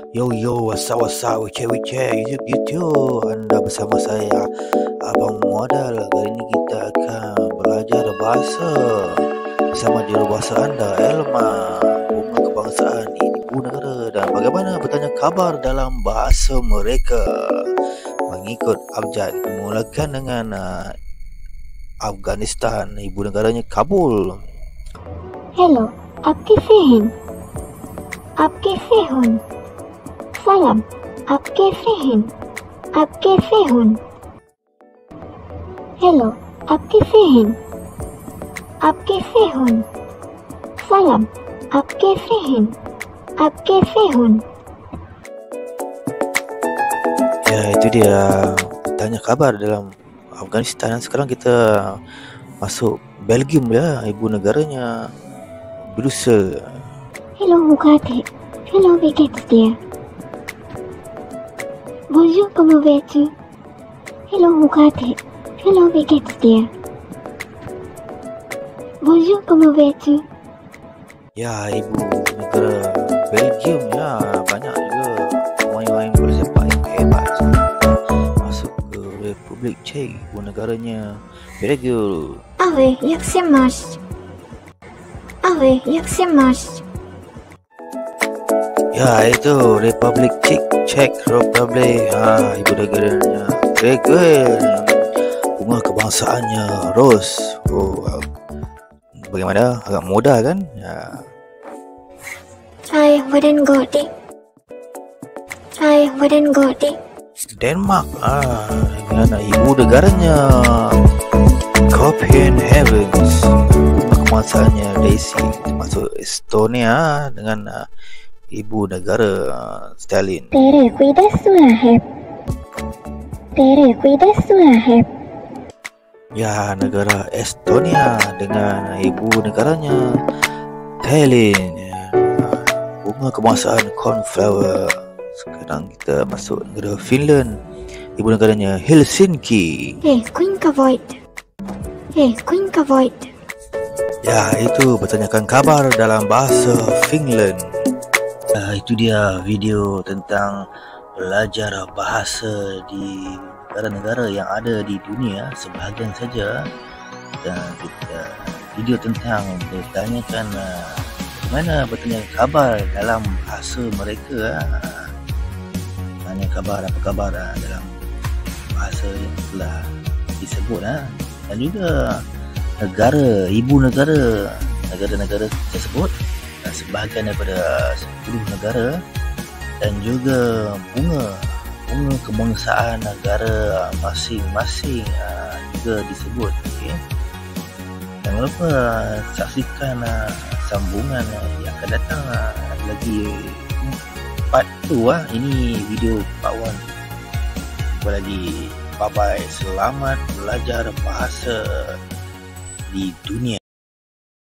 Yo yo, what's up, YouTube YouTube. Anda bersama saya, Abang Modal. Kali ini kita akan belajar bahasa bersama jurubahasa anda, Elma. Bunga kebangsaan ibu negara dan bagaimana bertanya kabar dalam bahasa mereka. Mengikut abjad, kita mulakan dengan Afghanistan, ibu negaranya Kabul. Hello, आप कैसे हैं? आप कैसे हो? सलाम, आप कैसे हैं? आप कैसे हो? हेलो, आप कैसे हैं? आप कैसे हो? सलाम, आप कैसे हैं? आप कैसे हो? Ya, itu dia tanya kabar dalam Afghanistan. Sekarang kita masuk Belgium ya, ibu negaranya Brussels. Hello, hoe gaat het? Hello, wie geht's dir? Bonjour, comment vas-tu? Hello, hoe gaat het? Hello, wie geht's dir? Bonjour, comment vas-tu? Ya, ibu negara Belgium ya, banyak juga pemain-pemain bola sepak yang hebat. Masuk ke Republik Czech, ibu negaranya Belgium. Ale, jak se máš? Ale, jak se máš? Ya, itu Republik Czech Republic. Ibu negaranya Belgium. Bunga kebangsaannya Rose. Bagaimana? Agak mudah kan? Ya. Hai, hvordan går det? Hai, hvordan går det? Denmark. Dengan ibu negaranya Copenhagen. Kebangsaannya Daisy. Masuk Estonia dengan ibu negara Stalin. तेरे कोई दस्तूर है? तेरे कोई दस्तूर है? Ya, negara Estonia dengan ibu negaranya Tallinn. Bunga kebangsaan Cornflower. Sekarang kita masuk negara Finland. Ibu negaranya Helsinki. Hei, kuinka voit? Hei, kuinka voit? Ya, itu bertanyakan kabar dalam bahasa Finland. Itu dia video tentang belajar bahasa di negara-negara yang ada di dunia, sebahagian saja. Dan kita video tentang bertanyakan bagaimana bertanya kabar dalam bahasa mereka. Tanya kabar, apa kabar dalam bahasa yang telah disebut. Dan juga negara, ibu negara, negara-negara tersebut, dan sebahagian daripada 10 negara, dan juga bunga kebangsaan negara masing-masing juga disebut. Okay? Jangan lupa saksikan sambungan yang akan datang lagi part 2. Ini video part 1. Jumpa lagi. Bye bye. Selamat belajar bahasa di dunia.